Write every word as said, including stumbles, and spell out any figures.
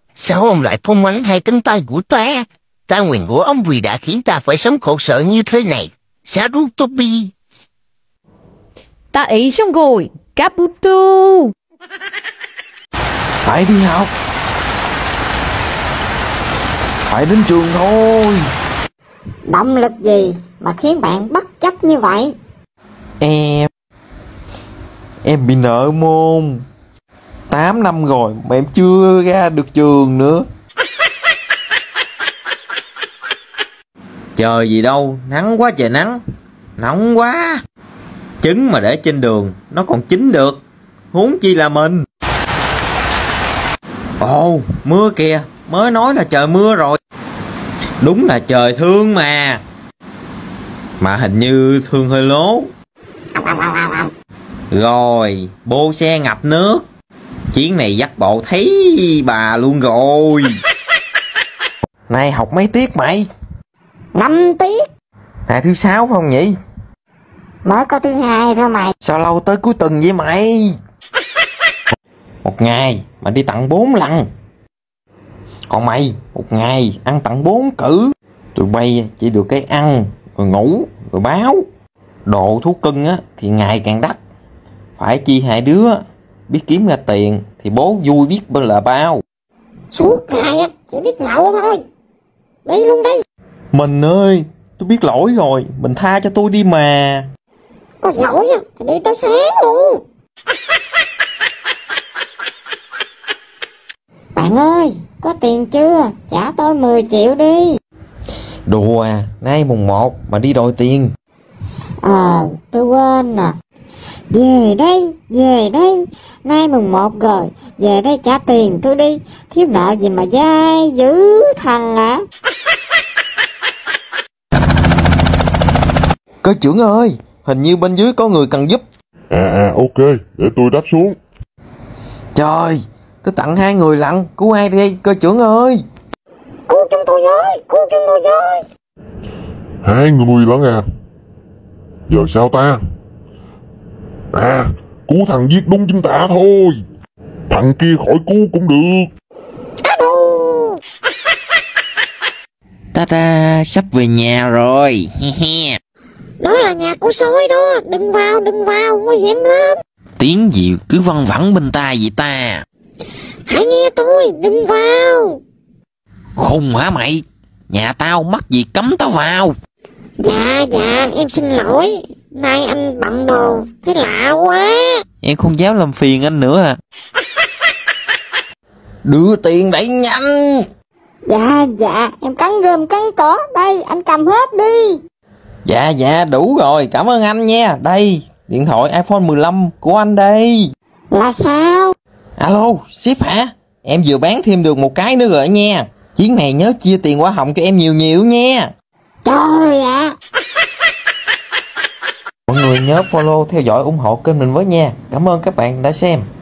Sao ông lại phong ấn hai cánh tay của ta? Ta nguyền của ông vì đã khiến ta phải sống khổ sở như thế này. Sarutobi. Ta ấy xong rồi, Kabuto. Phải đi học. Phải đến trường thôi. Động lực gì mà khiến bạn bất chấp như vậy? Em Em bị nợ môn. Tám năm rồi mà em chưa ra được trường nữa. Trời gì đâu, nắng quá trời nắng. Nóng quá. Trứng mà để trên đường nó còn chín được, huống chi là mình. Ồ, mưa kìa. Mới nói là trời mưa rồi. Đúng là trời thương mà. Mà hình như thương hơi lố. Rồi, bô xe ngập nước. Chuyến này dắt bộ thấy bà luôn rồi. Nay học mấy tiết mày? Năm tiết. Ngày thứ sáu phải không nhỉ? Mới có thứ hai thôi mày. Sao lâu tới cuối tuần vậy mày? Một ngày mà đi tặng bốn lần. Còn mày, một ngày ăn tặng bốn cử. Tụi bay chỉ được cái ăn, rồi ngủ, rồi báo. Đồ thú cưng á thì ngày càng đắt. Phải chi hai đứa biết kiếm ra tiền thì bố vui biết bên là bao. Suốt ngày á chỉ biết nhậu thôi. Đi luôn đi. Mình ơi, tôi biết lỗi rồi, mình tha cho tôi đi mà. Có giỏi á thì đi tới sáng luôn. Bạn ơi, có tiền chưa? Trả tôi mười triệu đi. Đùa à, nay mùng một mà đi đòi tiền. Ờ, tôi quên nè. Về đây, về đây. Nay mùng một rồi, về đây trả tiền tôi đi. Thiếu nợ gì mà dai dữ thằng ạ. Cơ trưởng ơi, hình như bên dưới có người cần giúp. À à ok, để tôi đáp xuống. Trời, tôi tặng hai người lận, cứu ai đi cơ trưởng ơi. Cứu chúng tôi với, cứu chúng tôi với. Hai người lận à? Giờ sao ta? À, cứu thằng giết đúng chính tả thôi. Thằng kia khỏi cứu cũng được. Ta-da, sắp về nhà rồi. Đó là nhà của sói đó. Đừng vào, đừng vào, nguy hiểm lắm. Tiếng gì cứ văng vẳng bên tai vậy ta? Hãy nghe tôi, đừng vào. Khùng hả mày? Nhà tao mắc gì cấm tao vào? Dạ, dạ, em xin lỗi. Nay anh bận đồ, thấy lạ quá. Em không dám làm phiền anh nữa à. Đưa tiền đẩy nhanh. Dạ, dạ, em cắn gươm cắn cỏ. Đây, anh cầm hết đi. Dạ, dạ, đủ rồi, cảm ơn anh nha. Đây, điện thoại iPhone mười lăm của anh đây. Là sao? Alo, ship hả? Em vừa bán thêm được một cái nữa rồi nha. Chuyến này nhớ chia tiền hoa hồng cho em nhiều nhiều nha. Trời ạ. Mọi người nhớ follow theo dõi ủng hộ kênh mình với nha. Cảm ơn các bạn đã xem.